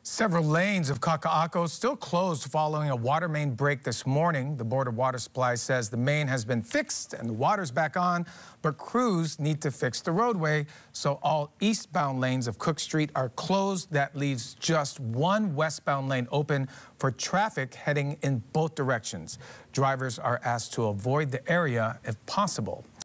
Several lanes of Kakaako still closed following a water main break this morning. The Board of Water Supply says the main has been fixed and the water's back on, but crews need to fix the roadway, so all eastbound lanes of Cook Street are closed. That leaves just one westbound lane open for traffic heading in both directions. Drivers are asked to avoid the area if possible.